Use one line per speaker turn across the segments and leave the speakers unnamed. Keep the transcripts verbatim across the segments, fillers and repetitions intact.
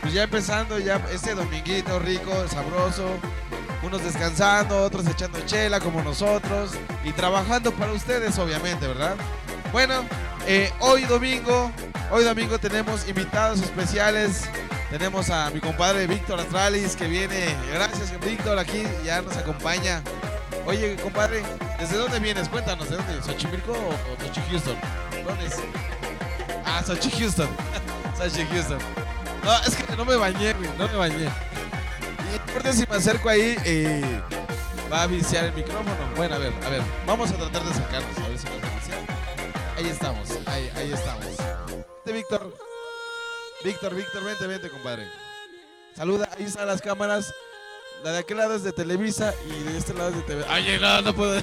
pues ya empezando ya este dominguito rico, sabroso, unos descansando, otros echando chela como nosotros y trabajando para ustedes obviamente, ¿verdad? Bueno, eh, hoy domingo, hoy domingo tenemos invitados especiales. Tenemos a mi compadre Víctor Astralis que viene, gracias Víctor, aquí ya nos acompaña. Oye compadre, ¿desde dónde vienes? Cuéntanos, ¿de dónde? ¿Xochimilco o, o Xochi Houston? ¿Dónde es? Ah, Xochi Houston, Xochi Houston. No, es que no me bañé, güey, no me bañé. Y aparte si me acerco ahí, eh, va a viciar el micrófono. Bueno, a ver, a ver, vamos a tratar de sacarnos, a ver si nos viciar. Ahí estamos, ahí, ahí estamos. De Víctor. Víctor, Víctor, vente, vente, compadre. Saluda, ahí están las cámaras. La de aquel lado es de Televisa y de este lado es de T V. Ay, no, no puedo.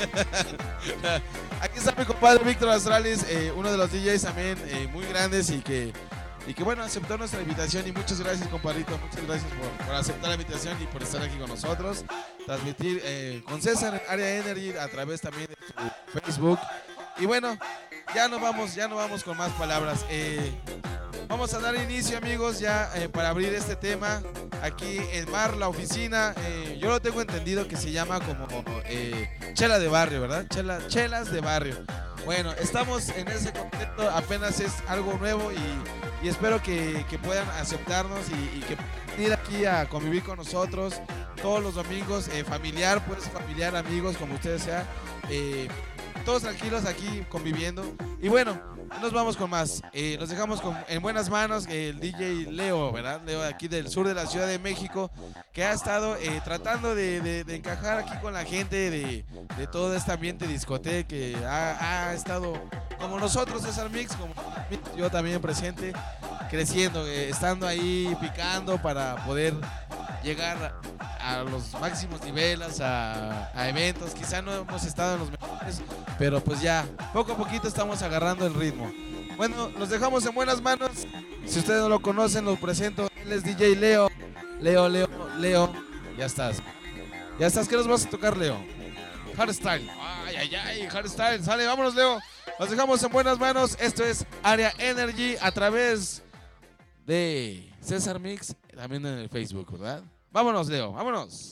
Aquí está mi compadre Víctor Astralis, eh, uno de los D Js también eh, muy grandes y que, y que, bueno, aceptó nuestra invitación. Y muchas gracias, compadrito. Muchas gracias por, por aceptar la invitación y por estar aquí con nosotros. Transmitir eh, con César Area Energy a través también de su Facebook. Y bueno, ya no vamos, ya no vamos con más palabras. Eh, Vamos a dar inicio, amigos, ya eh, para abrir este tema aquí en Mar, la oficina. Eh, yo lo tengo entendido que se llama como eh, chela de barrio, ¿verdad? Chela, chelas de barrio. Bueno, estamos en ese contexto, apenas es algo nuevo y, y espero que, que puedan aceptarnos y, y que puedan ir aquí a convivir con nosotros todos los domingos, eh, familiar, pues familiar, amigos, como ustedes sean. Eh, todos tranquilos aquí conviviendo. Y bueno, nos vamos con más. Eh, nos dejamos con, en buenas manos el D J Leo, ¿verdad? Leo de aquí del sur de la Ciudad de México, que ha estado eh, tratando de, de, de encajar aquí con la gente de, de todo este ambiente discoteca, que ha, ha estado como nosotros, César Mix, como yo también presente, creciendo, eh, estando ahí picando para poder llegar a los máximos niveles, a, a eventos. Quizá no hemos estado en los mejores, pero pues ya, poco a poquito estamos agarrando el ritmo. Bueno, los dejamos en buenas manos. Si ustedes no lo conocen, los presento. Él es D J Leo. Leo, Leo, Leo. Ya estás. Ya estás. ¿Qué nos vas a tocar, Leo? Hardstyle. Ay, ay, ay, hardstyle. Sale, vámonos, Leo. Los dejamos en buenas manos. Esto es Area Energy a través de César Mix, también en el Facebook, ¿verdad? Vámonos, Leo, vámonos.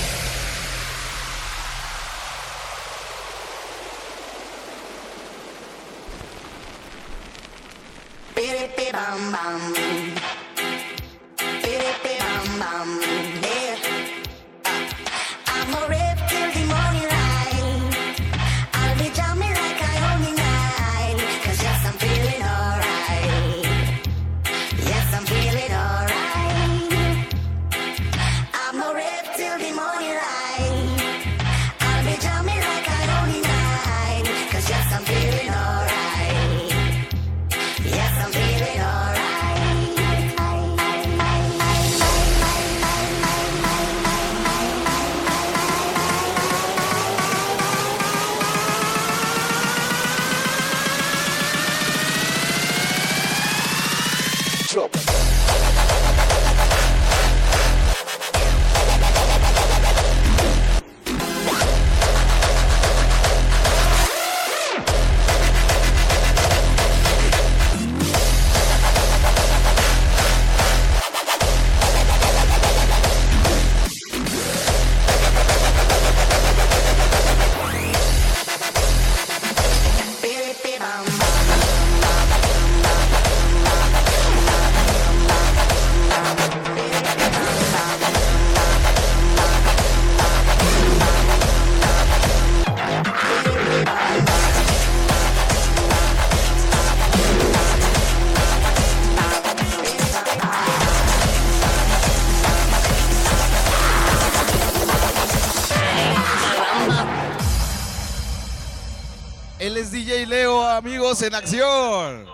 Él es D J Leo, amigos, en acción.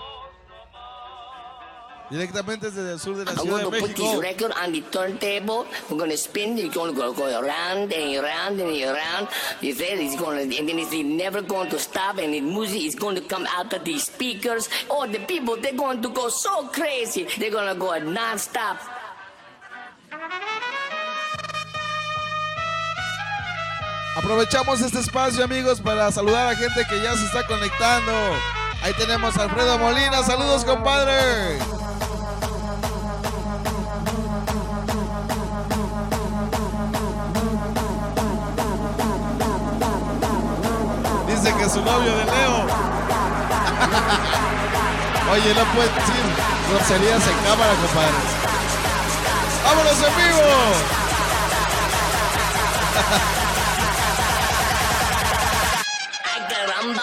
Directamente desde el sur de la Ciudad de México.
I'm going to put this record on the turntable. We're going to spin. It's going to go, go around and around and around. You said it's going to, and then it's never going to stop. And the music is going to come out of these speakers. Oh, the people, they're going to go so crazy. They're going to go non-stop.
Aprovechamos este espacio, amigos, para saludar a gente que ya se está conectando. Ahí tenemos a Alfredo Molina. Saludos, compadre. su novio de Leo. Oye, no puedes decir groserías en cámara, compadre. ¡Vámonos en vivo!
Ay, caramba.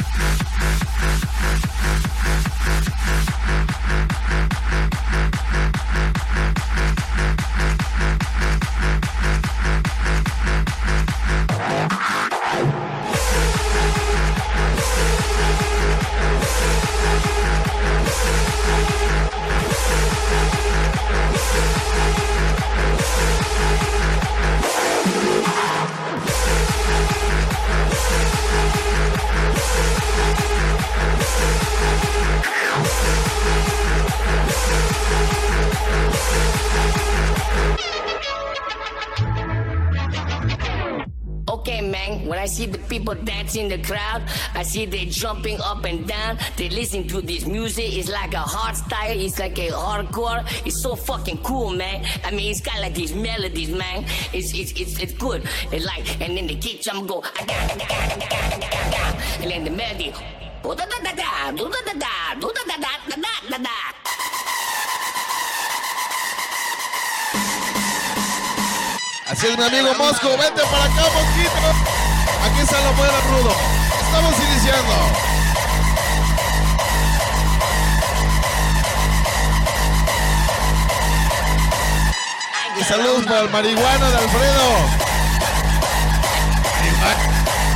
Okay, man, when I see the people dancing in the crowd, I see they jumping up and down. They listen to this music. It's like a hard style. It's like a hardcore. It's so fucking cool, man. I mean, it's got like these melodies, man. It's it's it's, it's good. It's like, and then the kick drum go, aga, aga, aga, aga, aga, and then the melody, oh da da da da, do da da da, do da da da da da da da.
Así es, mi amigo Mosco, vente para acá, Mosquito. Aquí está lo bueno rudo. Estamos iniciando. Y saludos para el marihuano de Alfredo. Marihuana.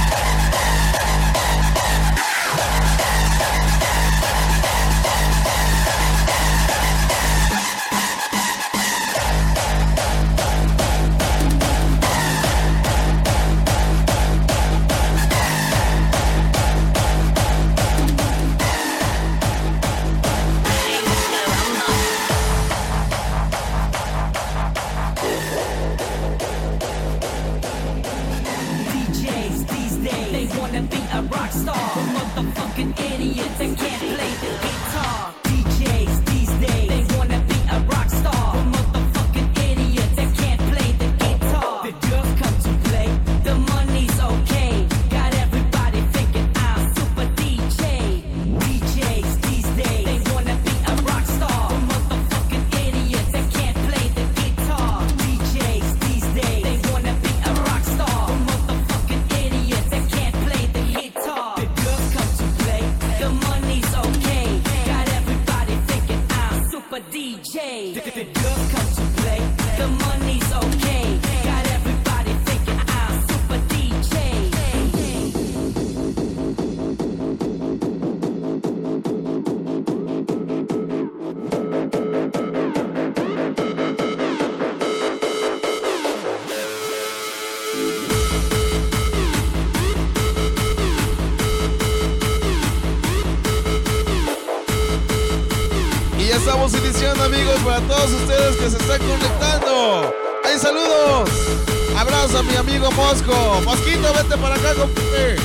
Estamos iniciando, amigos, para todos ustedes que se están conectando. ¡Ay, saludos! Abrazo a mi amigo Mosco. Mosquito, vete para acá, compadre.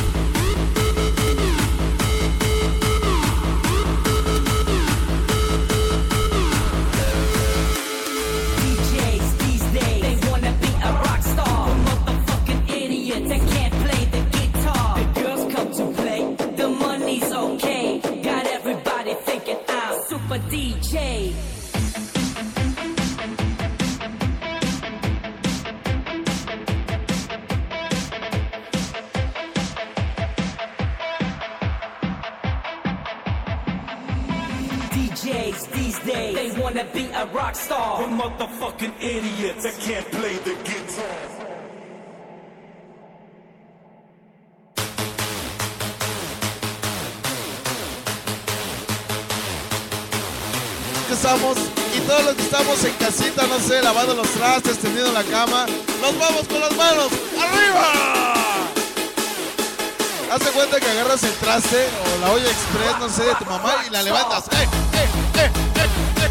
D J. D Js these days, they wanna be a rock star.
We're motherfucking idiots that can't play the guitar.
Estamos, y todos los que estamos en casita, no sé, lavando los trastes, tendiendo la cama, nos vamos con las manos ¡arriba! Hazte cuenta que agarras el traste o la olla express, no sé, de tu mamá y la levantas. ¡Eh, eh, eh, eh, eh!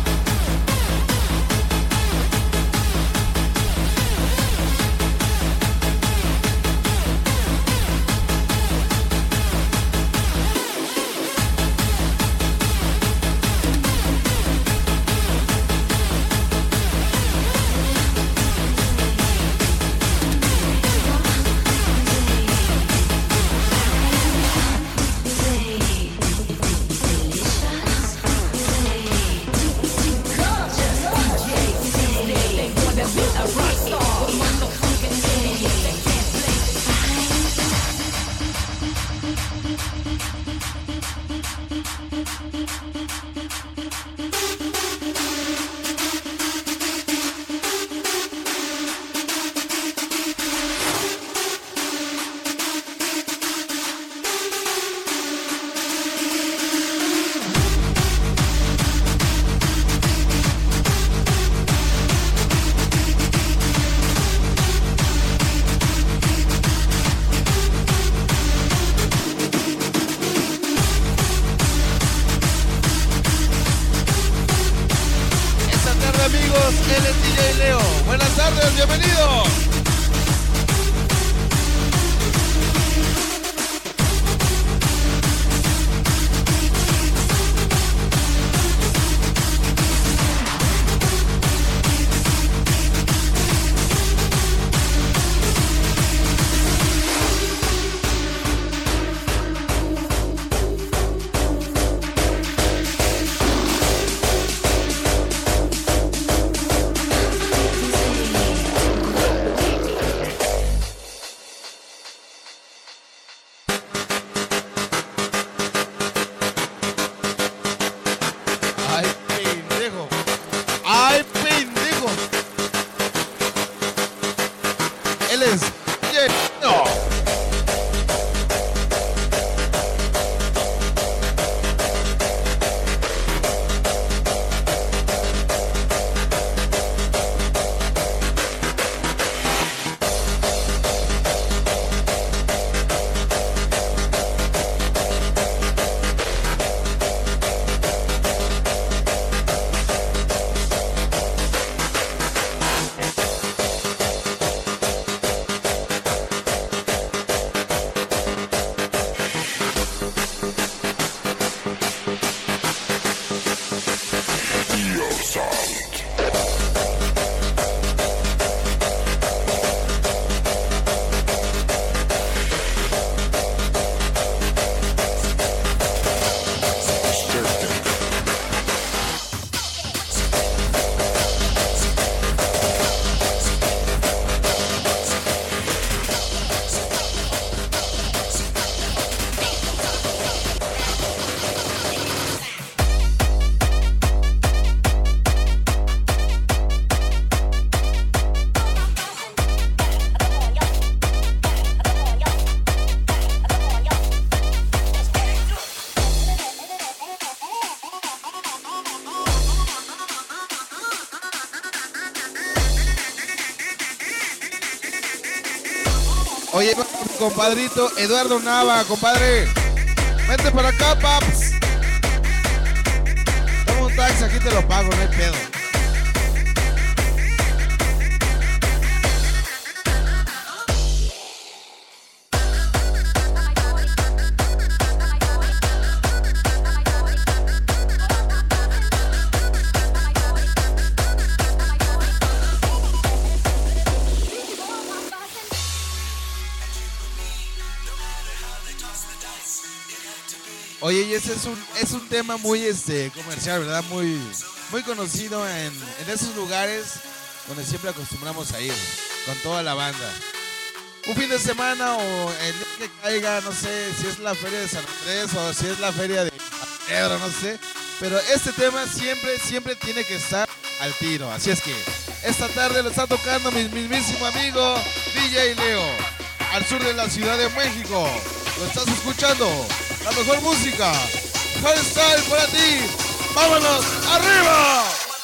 amigos, él es D J Leo. Buenas tardes, bienvenidos. Oye, compadrito Eduardo Nava, compadre. Vente para acá, paps. Toma un taxi, aquí te lo pago, no hay pedo. Oye, y ese es un, es un tema muy este, comercial, ¿verdad? Muy, muy conocido en, en esos lugares donde siempre acostumbramos a ir, con toda la banda. Un fin de semana o el día que caiga, no sé si es la feria de San Andrés o si es la feria de Pedro, no sé. Pero este tema siempre, siempre tiene que estar al tiro. Así es que esta tarde lo está tocando mi mismísimo amigo D J Leo, al sur de la Ciudad de México. Lo estás escuchando. La mejor música, hardstyle para ti. ¡Vámonos arriba!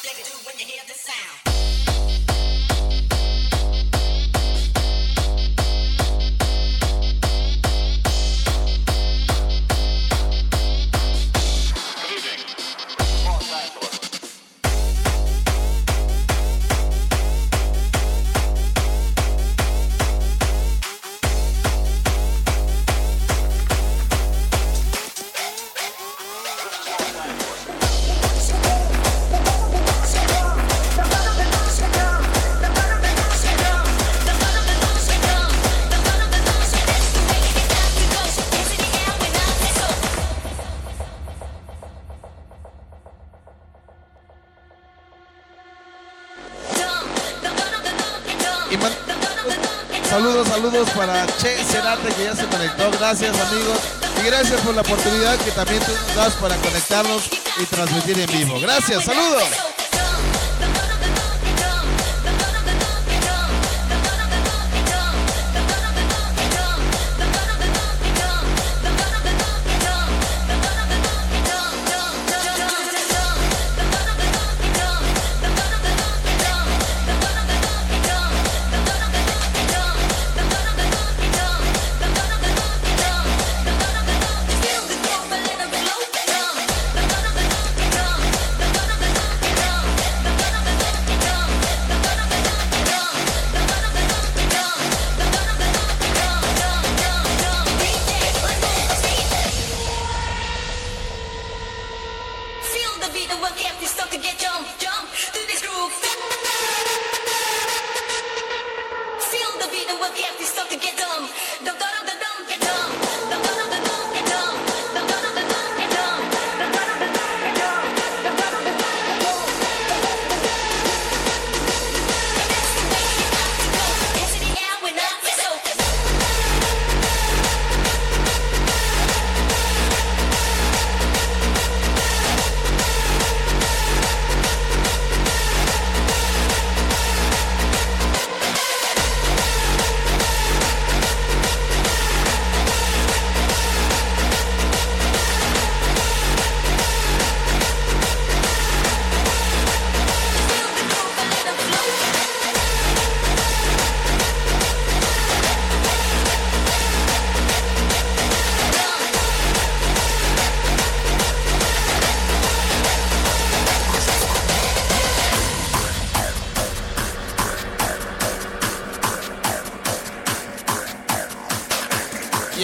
Saludos, saludos para Che Cerate, que ya se conectó. Gracias, amigos. Y gracias por la oportunidad que también tú nos das para conectarnos y transmitir en vivo. Gracias, saludos.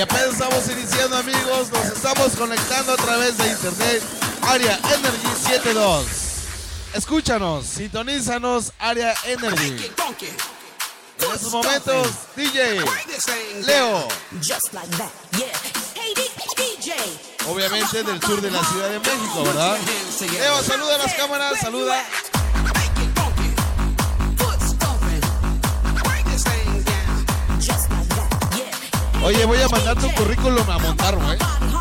apenas estamos iniciando, amigos. Nos estamos conectando a través de internet. Area Energy setenta y dos. Escúchanos, sintonízanos, Area Energy. En estos momentos, D J Leo. Obviamente del sur de la Ciudad de México, ¿verdad? Leo, saluda a las cámaras, saluda. Oye, voy a mandar tu currículum a Montarro, ¿eh?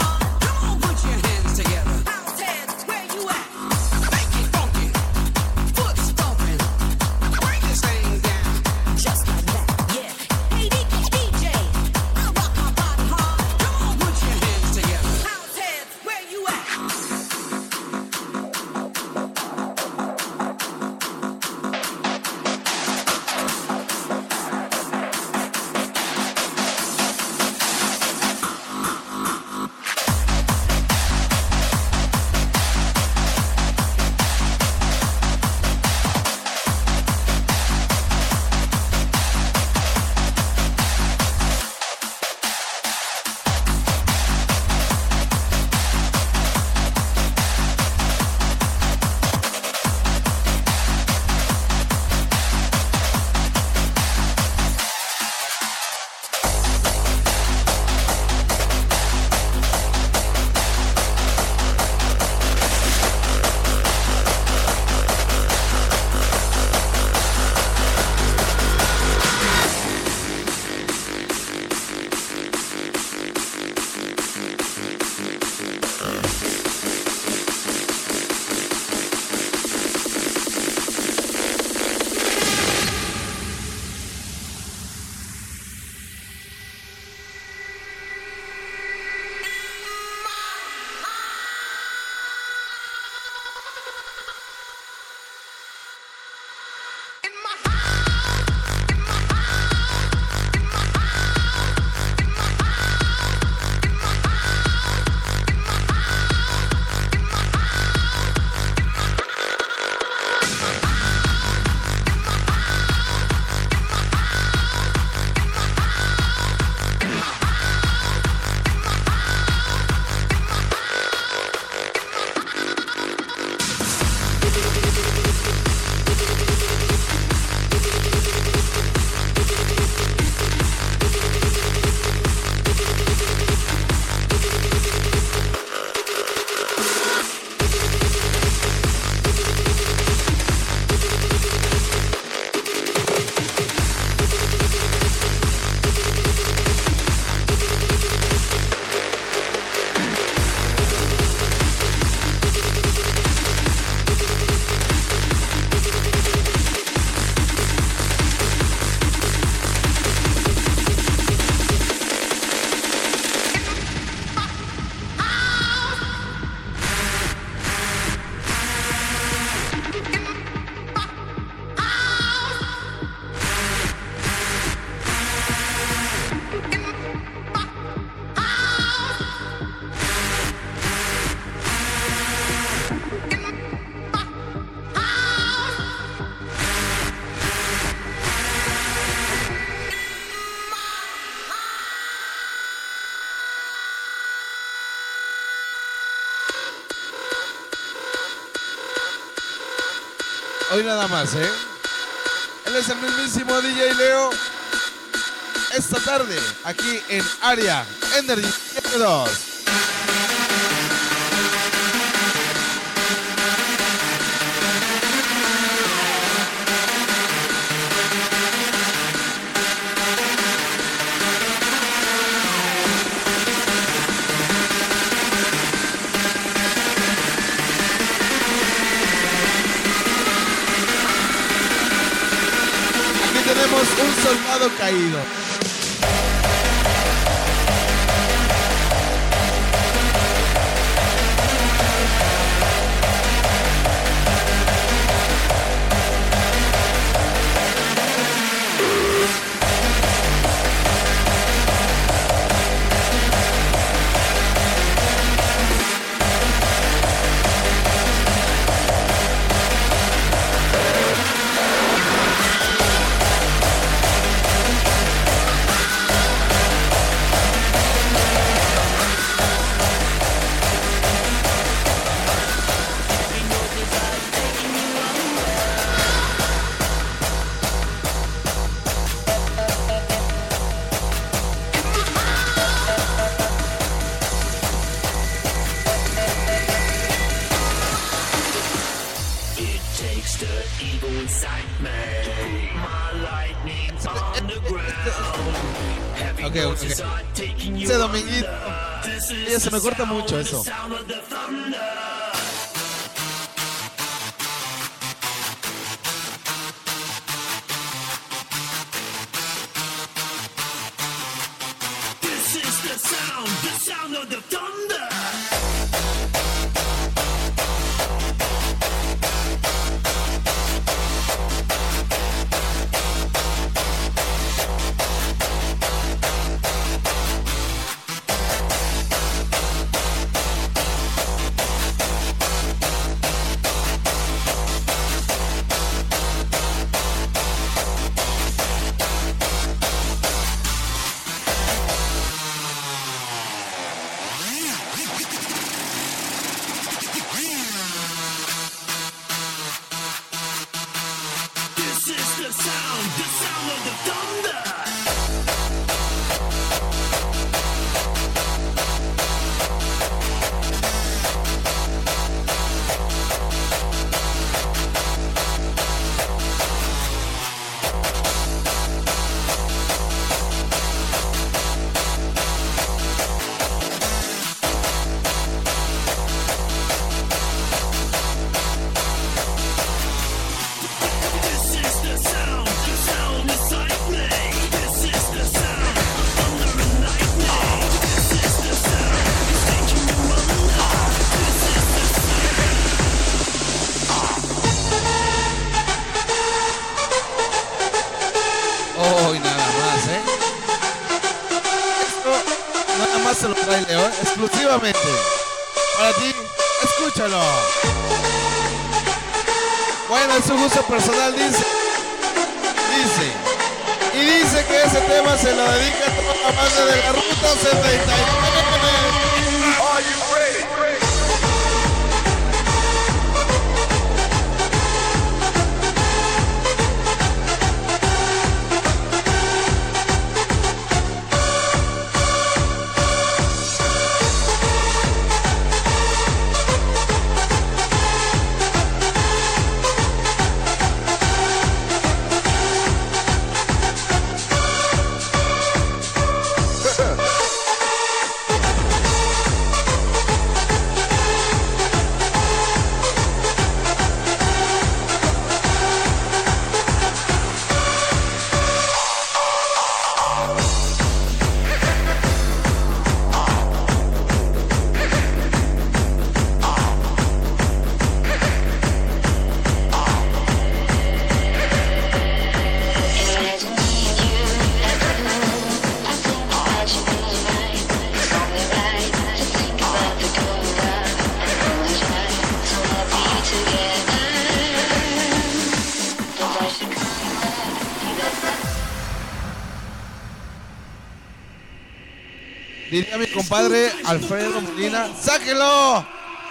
Hoy nada más, ¿eh? Él es el mismísimo D J Leo. Esta tarde, aquí en Area Energy setenta y dos. Tenemos un soldado caído. Ok, ok. Ese dominguito. Oye, se me corta mucho eso.
This is the sound, the sound of the thunder.
Oh, y nada más, ¿eh? Esto nada más se lo trae León, exclusivamente para ti. Escúchalo. Bueno, es su gusto personal, dice. Dice. Y dice que ese tema se lo dedica a toda la banda de la Ruta setenta y nueve.
Are you ready?
Diría mi compadre Alfredo Molina, ¡sáquelo!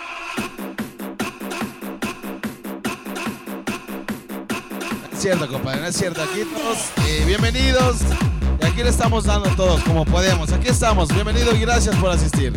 No es cierto, compadre, no es cierto. Aquí todos, eh, bienvenidos. Y aquí le estamos dando todos como podemos. Aquí estamos, bienvenido y gracias por asistir.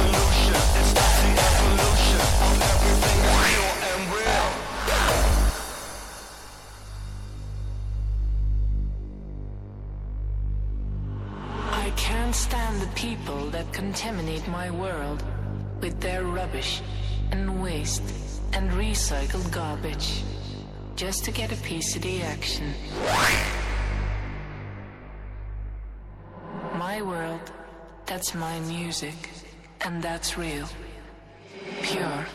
revolution. It's the evolution of everything that's pure and real.
I can't stand the people that contaminate my world with their rubbish and waste and recycled garbage just to get a piece of the action. My world, that's my music, and that's real, pure.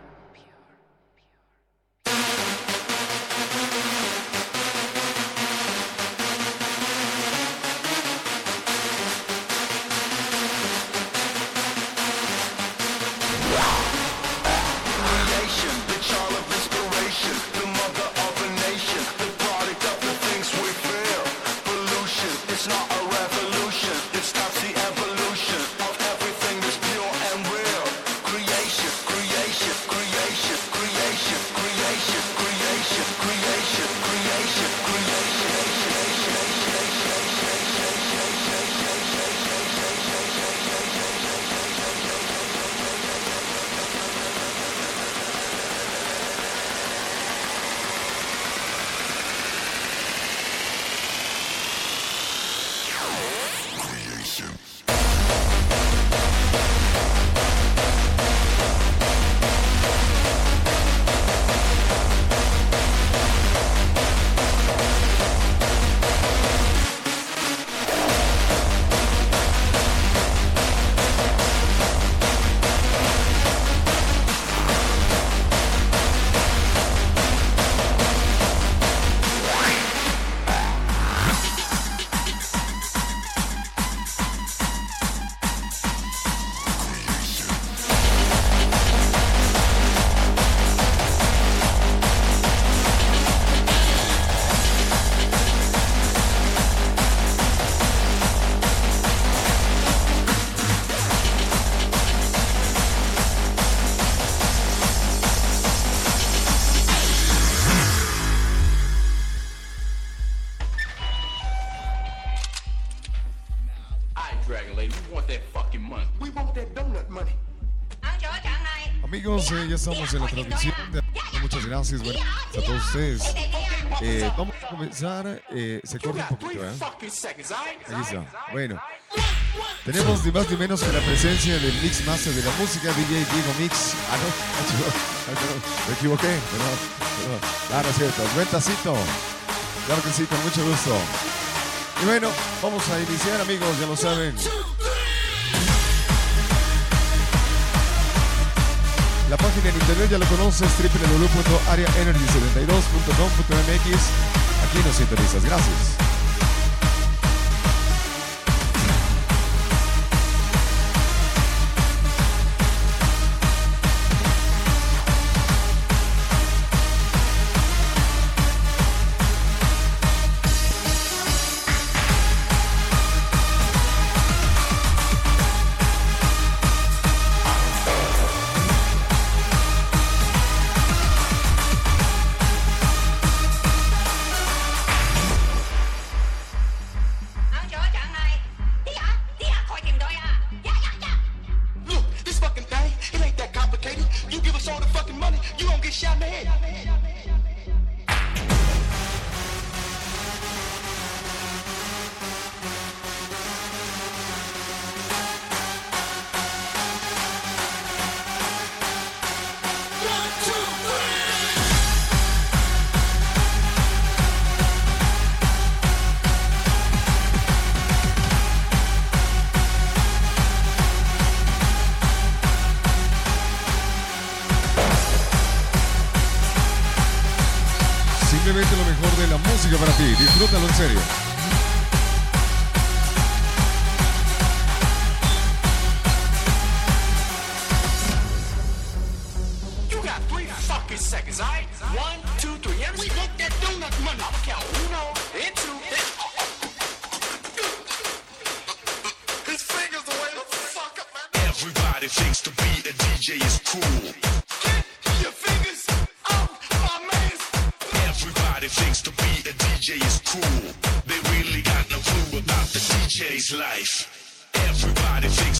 Amigos, eh, ya estamos en la transmisión. Muchas gracias, bueno, a todos ustedes. Eh, vamos a comenzar. Eh, se corta un poquito, ¿eh? Ahí está. Bueno, tenemos ni más ni menos que la presencia del Mix Master de la música, D J Diego Mix. Ah, no, ah, no, me equivoqué. Perdón, perdón. Ah, no es cierto. Buen tacito. Claro que sí, con mucho gusto. Y bueno, vamos a iniciar, amigos, ya lo saben. La página en internet ya lo conoces, doble u doble u doble u punto area energy setenta y dos punto com punto m x. Aquí nos sintonizas. Gracias. Simplemente lo mejor de la música para ti. Disfrútalo en serio.
You got three fucking seconds, alright? One, two, three. And we make that donut money. I'ma count uno, and two, and... His fingers the way the fuck up, man. Everybody thinks to be a D J is cool. Get your fingers out my man's. Everybody thinks to be a D J is cool. They really got no clue about the D J's life. Everybody thinks